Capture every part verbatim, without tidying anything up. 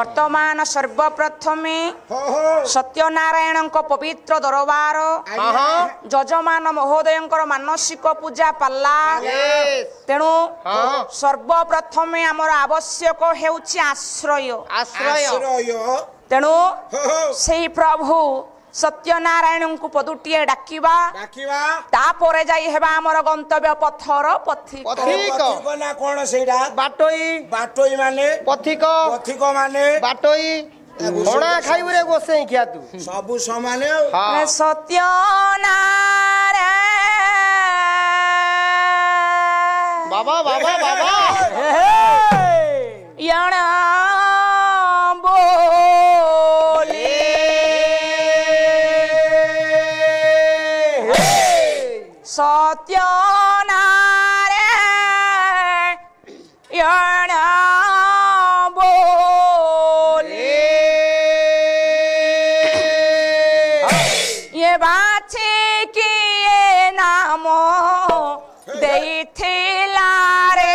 वर्तमान सर्वप्रथमे सत्यनारायण पवित्र दरबार जजमान महोदय मानसिक पूजा पाला तेणु सर्वप्रथमे आमर आवश्यक हेउछि आश्रय आश्रय तेणु से प्रभु सत्यनारायण को पदुटिए डाकिबा तापरे जाई हेबा हमर गंतव्य पथर पथिक पथिक ना कोन सेडा बाटोई बाटोई माने पथिक पथिक माने बाटोई घोड़ा खाइबु रे गोसेई किया तू सब समान है सत्यनारायण बाबा बाबा बाबा याना सत्यनारायण बोले ये बाछे किए नाम देथिला रे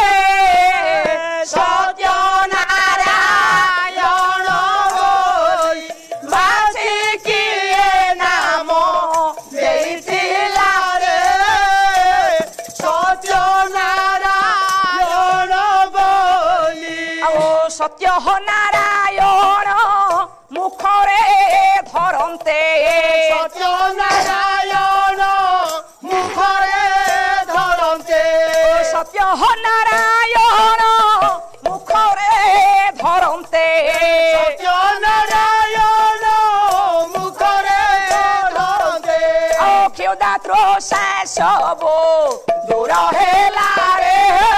सत्य नारायण मुखरे धरते सत्य नारायण मुखरे धरते सत्य नारायण मुखरे धरते सत्य नारायण मुखरे धरते क्षुदा त्रोषा सब दूर हेला रे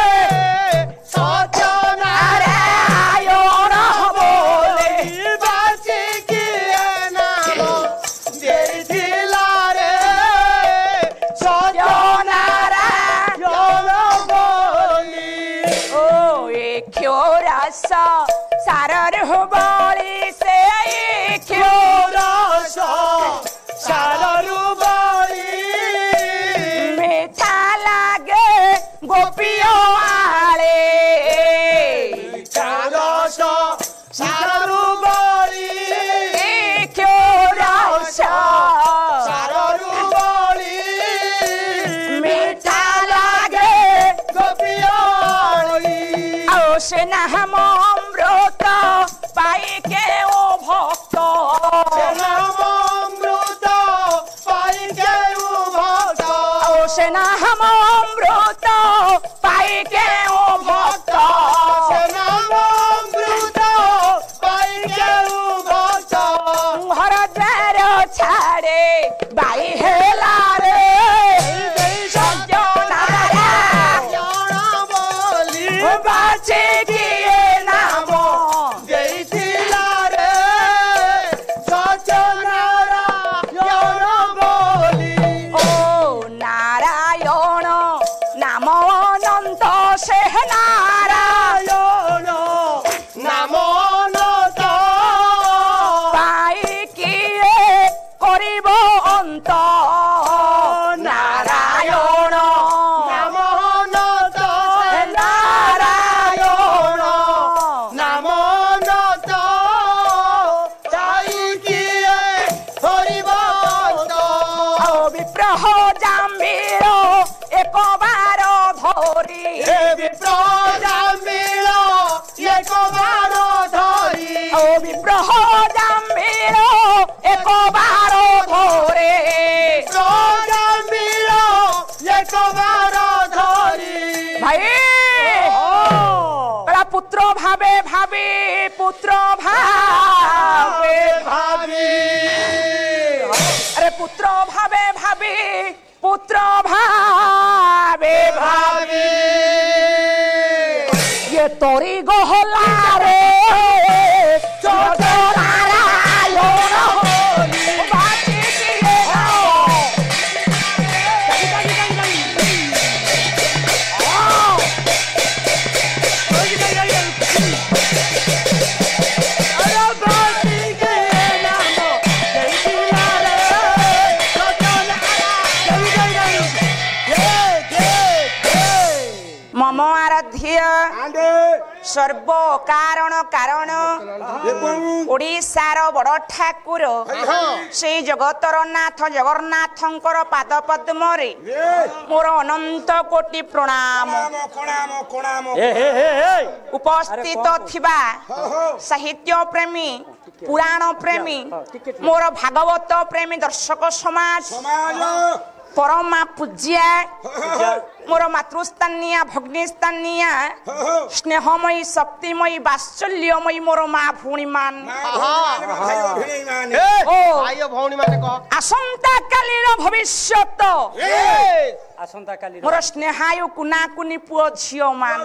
सारर बली से सारर बली मीठा लागे गोपियों आले सारर बली सारर बली मीठा लागे गोपियों आओ से ना हम पाई के ओ भक्त अमृत पाई के ओ भक्त ओ सेना हम अमृत पाई के ओ भक्त सेना अमृत पाई के ओ भक्त घर द्वार छाड़े बाई हेला रे सत्य नारायण बोली बाचे किए नाम नारायण नाम अनंत पाई किए करिब अंत नारायण नाम अनंत नारायण नाम अनंत पाई किए करिब अंत विप्रह जाम्बीर एक बार धरी एक बार धरी ओ विप्रह जाम्बीर एक बार धरे जाम्बीर एक बार धरी भाई बड़ा पुत्र भावे भावी पुत्र भावे भावी अरे पुत्र भावे भावी पुत्र भावे भावी ये तोरी गहला रे मम आराध्य सर्व कारण कारण ओडिशार बड़ ठाकुर से जगतर नाथ जगन्नाथंकर पाद पद्म रे मोर अनंत कोटि प्रणाम। उपस्थित थिबा साहित्य प्रेमी पुराण प्रेमी मोर भागवत प्रेमी दर्शक समाज परमा पूज्या मोर मातृस्थानिया भग्निस्थानिया स्नेहमयी शक्तिमयी वात्सल्यमयी मोर माँ भौणी मान आसंता कालीर भविष्यत मोर स्नेहायु कुना कुनी पुओ झियो मान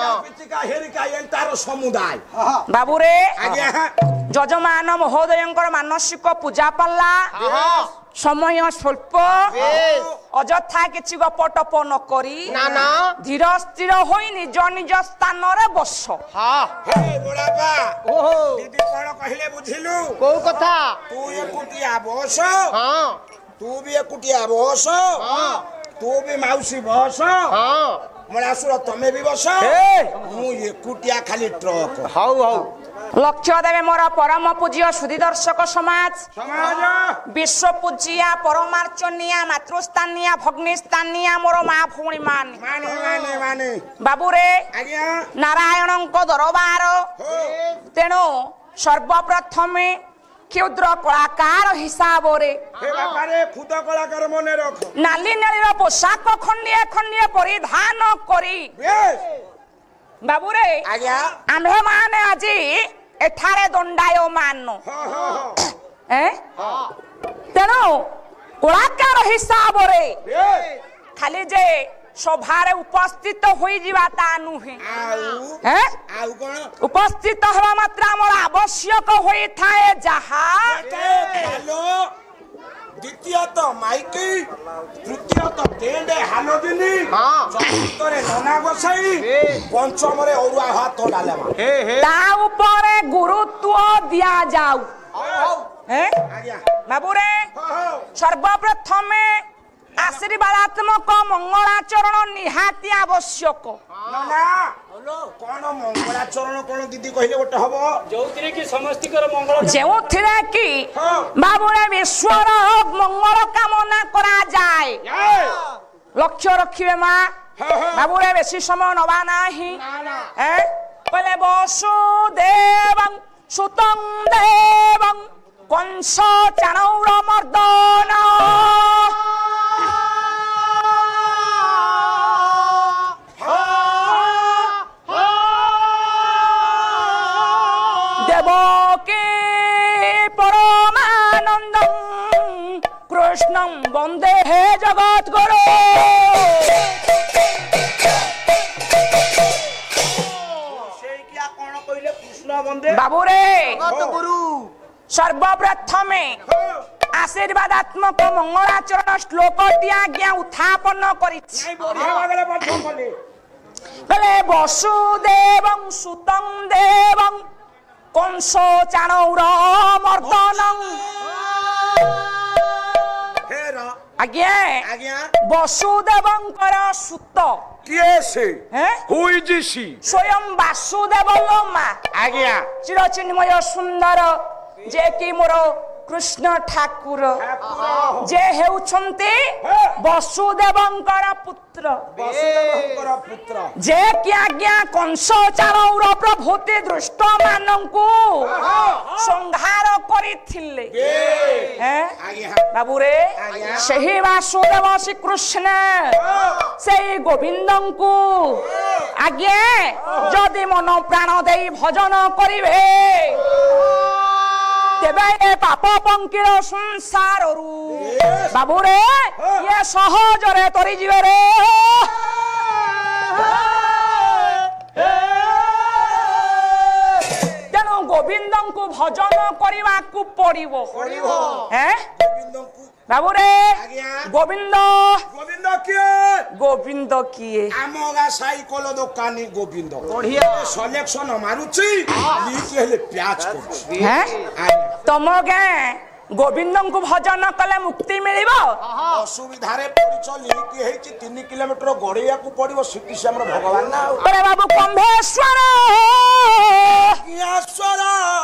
बाबूरे जजमान महोदयंकर मानसिक पूजा पाला समय स्वल्प अजथा किछि गप टप न करी धीर स्थिर होई निज निज स्थान रे बस। हे बड़ापा दीदी कोन कहिले बुझिलु को कथा तू एकुटिया बस तू भी एकुटिया बस तू भी माउसी बस मलासुर तमे भी बस मु एकुटिया खाली ट्रक हाउ हाउ लक्ष्य देवे मोर परम पूज्य सुधी दर्शक समाज विश्व पूजिया परमार्चनिया मातृस्थानिया भग्निस्थानिया मोर माँ भौणी मान बाबूरे नारायण दरबार तेणु सर्वप्रथमे क्षुद्र कलाकार हिसाब रे खुद कलाकार मने रख नाली नाली पोशाक खंडिए खंडिए परिधान करी बाबूरे आम्भे माने आजी एठारे दंडाय मान तेणु कलाकार हिसाब रे खाली जे सभारे उपस्थित होई जीवा ता नुहे उपस्थित हवा मात्रा मोर आवश्यक होई थाए जहा द्वितीयत माइकी तृतीयत टेंडे हालोदिनी चतुर्थरे नना गोसाई पंचमरे औरुआ हाथ डालेमा ता ऊपर गुरुत्व दिया जाऊ हैं बाबूरे सर्वप्रथमे आशीर्वादात्मक मंगलाचरण निहाती आवश्यक नना कोन मंगलाचरण कोन दीदी कहिले गोटे हबो जोथिरे की समस्तिकर मंगल जेउथिरे की बाबूरे विश्वर मंगल कामना करा जाए लक्ष्य रखिबे मां बाबूरे बेसी समय नबा नाही हैं बोले वसुदेवं सुतं देवं कंस चाणौर मर्दन कृष्णं वंदे हे जगत गुरु बाबूरे गुरु सर्वप्रथमे आशीर्वादात्मक मंगलाचरण श्लोक आज्ञा उत्थापन करिछि वसुदेवं सुतं देवं कंस चाणौर मर्दनं आज्ञा वसुदेवंकर सुत किए से हु इज शी स्वयं वासुदेव लोमा आज्ञा चिरचिन्मय सुंदर जे कि मोर कृष्ण ठाकुर जे हेउछन्ते वसुदेवंकर पुत्र वसुदेवंकर पुत्र जे कि आज्ञा कंस चाणौर प्रभुति दुष्ट मानंकु संहार करिथिले हैं बाबूरे सही वासुदेव श्री कृष्ण सेई गोविंदंकु आज्ञा जदि मन प्राण देई भजन करिवे तेबे ए पाप पंकीर संसार रु बाबूरे ये सहज रे तरी जीवे रे तेणु गोविंद को भजन करने को पड़िबो हैं बाबूरे गोविंद गोविंद किए गोविंद किए आमगा साइकल दुकानी गोविंद बढ़िया सिलेक्शन मारुची लीक हेले प्याज करछ हैं तम गे गोविंद को भजन कले मुक्ति मिलिब असुविधारे पड़िचली कि हेची तीन किलोमीटर गड़िया को पड़िबो सिटी से हमर भगवान ना अरे बाबू कंभेश्वर ईश्वर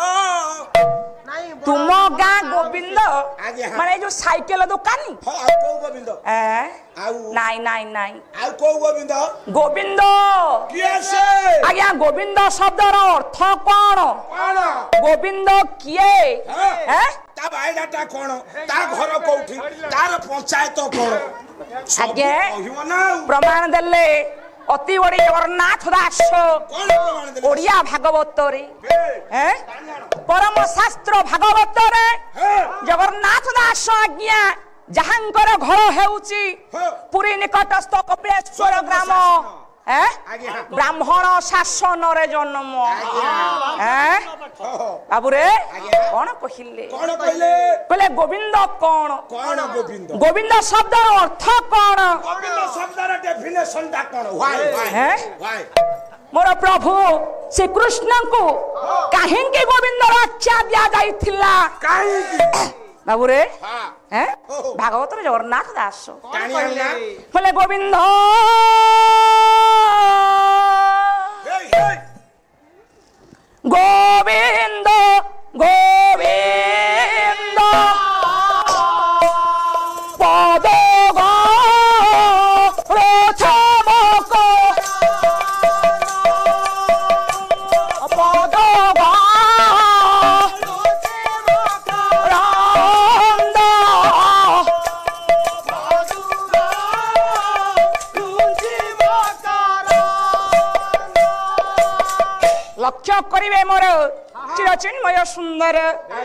तुम गाँ गोविंद माने जो साइकेल दुकानी हां को गोविंद ए आउ नाई नाई नाई आउ को गोविंद गोविंद किए से आज्ञा गोविंद शब्दर अर्थ कौन कोन गोविंद किए हैं ता बायडाटा कोन ता घर कोठी तार पंचायत कोन आज्ञा कहियो ना प्रमाण देले अति बड़ी जगन्नाथ दास कोन प्रमाण दे ओडिया भागवत रे हैं परम शास्त्र भागवत रे जगन्नाथ दास आज्ञा जहांकर घर हेउची पुरी निकटस्थ कपिलेश्वर ग्राम हैं ब्राह्मण शासन रे जन्म हैं बाबू रे कोन कहिले कोन कहले कहले गोविंद कोन कोन गोविंद गोविंद शब्द अर्थ कोन गोविंद शब्दर डेफिनेशन ता कोन व्हाई हैं व्हाई मोर प्रभु श्री कृष्ण को काहे के गोविंद आख्या दिया जाइथिला काहे की बाबू रे हां हैं भागवत रे जगन्नाथ दास कानी आला बोले गोविंद हे हे गोविंद गोविंद पद गोचमक पद लक्ष्य करिवे मोर चिरचिन्मय सुंदर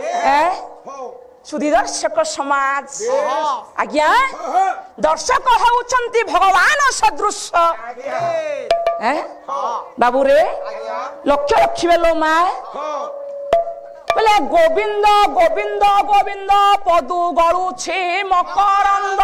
सुधी दर्शक समाज आज्ञा दर्शक होउछंती भगवान सदृश बाबू रे लक्ष्य रखिबे लो मा बोले गोविंद गोविंद गोविंद पदु गळुछे मकरंद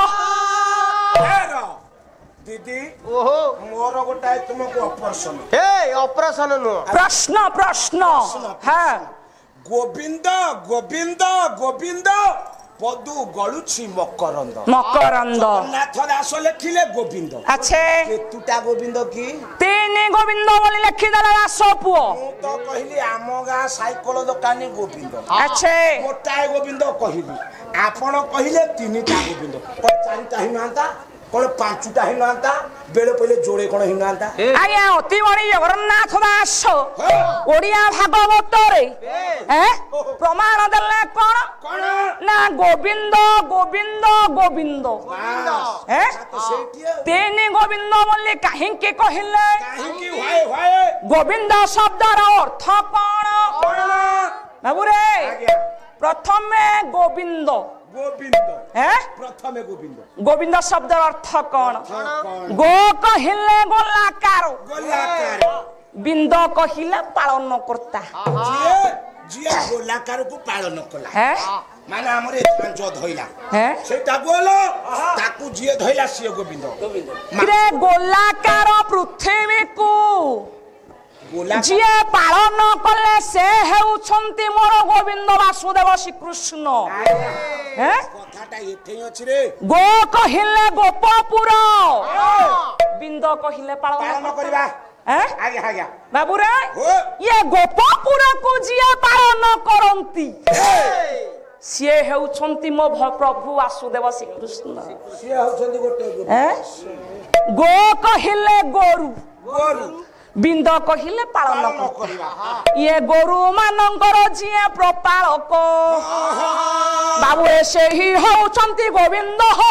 दीदी ओहो मोर गोटाए तुमको ऑपरेशन हे ऑपरेशन नो प्रश्न प्रश्न हां गोविंद गोविंद गोविंद पदु गळुछि मकरंद मकरंद नाथ दास लेखिले गोविंद अच्छे केतुटा गोविंद की तीन गोविंद बोली लिखि देला दास पुओ मु तो कहली आम गा साइकल दुकानी गोविंद अच्छे गोटाए गोविंद कहली आपण कहिले तीनटा गोविंद कोन चारिटा हिनांता कोन पांचटा हिनांता बेले पहिले जोड़े कोन हिनांता आज्ञा अति बड़ी जगन्नाथ दास ओडिया भागवत रे हैं प्रमाण देले कोन कोन ना गोविंद गोविंद गोविंद हैं तीन गोविंद बोली काहे के कहिले काहे की होय होय गोविंद शब्दर अर्थ कोन कोन बाबू रे प्रथमे गोविंद गोविंद हैं प्रथमे गोविंद गोविंद शब्दर अर्थ कोन गो कहिले गोलाकार गोलाकार बिंद कहिले पालन करता जिए जिए गोलाकार को पालन कला हैं माने हमरे पांच धइला हैं सेटा बोलो ताकू जिए धइला सिए गोविंद रे गोलाकार पृथ्वी को गोला जिए पालन कले से हेउछंती मोर गोविंद वासुदेव श्रीकृष्ण हैं कथाटा एठै अछि रे गो कहिले गोपपुर बिंद कहिले पालन पालन करबा हैं आगे आगे बाबू रे हो ये गोपपुर को जिए पालन करंती सिए हेउछंती मो प्रभु वासुदेव श्रीकृष्ण सिए होछंदी गोटे हैं गो कहिले गोरु गोरु बिंद कहिले पालन पालन करता करबा ये गोरु मानकर जिए प्रपालक बाबू रे से ही होउछंती गोविंद हो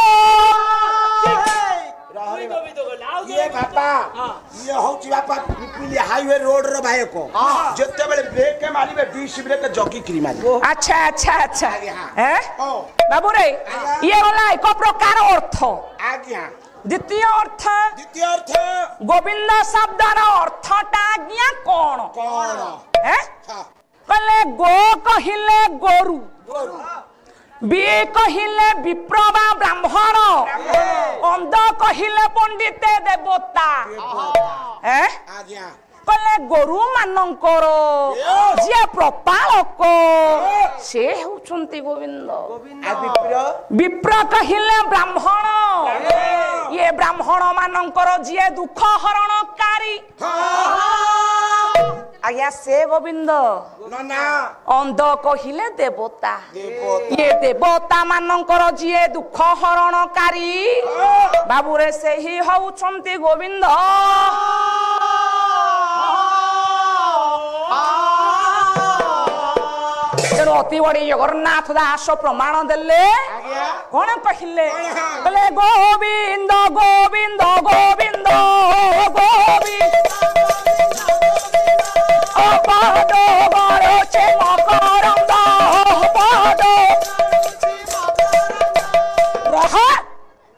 ये बापा ये होची बापा पिपिली हाईवे रोड रो भाई को जत्ते बेले ब्रेक के मारिबे बीस ब्रेक जकी क्री मारी अच्छा अच्छा अच्छा हैं ओ बाबू रे ये होला एक प्रकार अर्थ आज्ञा द्वितीय अर्थ द्वितीय अर्थ गोविंद शब्दर अर्थटा आज्ञा कोन कोन हैं हां कहले गो कहिले गोरु गोरु बी कहिले विप्रवा ब्राह्मण अंध कहिले पंडित देवता हैं आज्ञा कहले ଗୋରୁ ମାନଙ୍କର ଯିଏ ପ୍ରପାଳକ ସେ ହେଉଛନ୍ତି ଗୋବିନ୍ଦ। ବିପ୍ର କହିଲେ ବ୍ରାହ୍ମଣ, ଇଏ ବ୍ରାହ୍ମଣ ମାନଙ୍କର ଯିଏ ଦୁଃଖ ହରଣକାରୀ ଆଜ୍ଞା ସେ ଗୋବିନ୍ଦ। ଅନ୍ଧ କହିଲେ ଦେବତା, ଇଏ ଦେବତା ମାନଙ୍କର ଯିଏ ଦୁଃଖ ହରଣକାରୀ ବାବୁରେ ସେହି ହଉଛନ୍ତି ଗୋବିନ୍ଦ। ତେଣୁ ଅତି ବଡି ଜଗନ୍ନାଥ ଦାସ ପ୍ରମାଣ ଦେଲେ କଣ କହିଲେ ବୋଲେ ଗୋବିନ୍ଦ ଗୋବିନ୍ଦ ଗୋବିନ୍ଦ ଗୋବିନ୍ଦ